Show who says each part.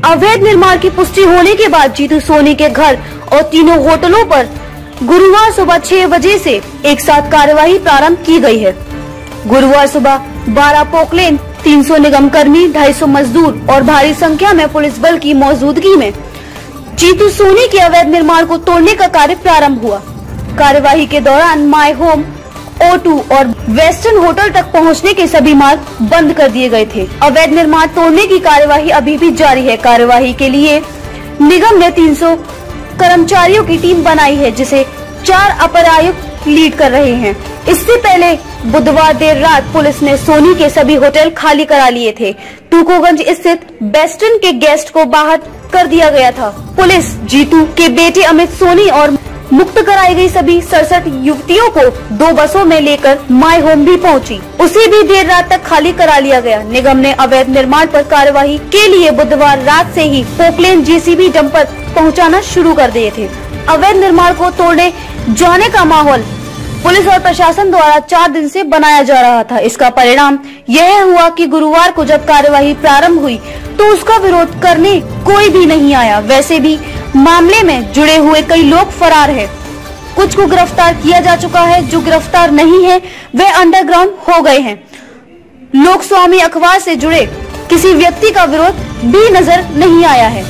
Speaker 1: अवैध निर्माण की पुष्टि होने के बाद जीतू सोनी के घर और तीनों होटलों पर गुरुवार सुबह 6 बजे से एक साथ कार्यवाही प्रारंभ की गई है। गुरुवार सुबह 12 पोकलेन, 300 निगम कर्मी, 250 मजदूर और भारी संख्या में पुलिस बल की मौजूदगी में जीतू सोनी के अवैध निर्माण को तोड़ने का कार्य प्रारंभ हुआ। कार्यवाही के दौरान माई होम, O2 और वेस्टर्न होटल तक पहुंचने के सभी मार्ग बंद कर दिए गए थे। अवैध निर्माण तोड़ने की कार्यवाही अभी भी जारी है। कार्यवाही के लिए निगम ने 300 कर्मचारियों की टीम बनाई है, जिसे 4 अपर आयुक्त लीड कर रहे हैं। इससे पहले बुधवार देर रात पुलिस ने सोनी के सभी होटल खाली करा लिए थे। टूकोगंज स्थित वेस्टर्न के गेस्ट को बाहर कर दिया गया था। पुलिस जीतू के बेटे अमित सोनी और मुक्त कराई गई सभी 67 युवतियों को 2 बसों में लेकर माई होम भी पहुंची। उसे भी देर रात तक खाली करा लिया गया। निगम ने अवैध निर्माण पर कार्यवाही के लिए बुधवार रात से ही पोकलेन JCB डंपर पहुंचाना शुरू कर दिए थे। अवैध निर्माण को तोड़ने जाने का माहौल पुलिस और प्रशासन द्वारा 4 दिन से बनाया जा रहा था। इसका परिणाम यह हुआ कि गुरुवार को जब कार्यवाही प्रारंभ हुई तो उसका विरोध करने कोई भी नहीं आया। वैसे भी मामले में जुड़े हुए कई लोग फरार हैं। कुछ को गिरफ्तार किया जा चुका है, जो गिरफ्तार नहीं है वे अंडरग्राउंड हो गए हैं। लोक स्वामी अखबार से जुड़े किसी व्यक्ति का विरोध भी नजर नहीं आया है।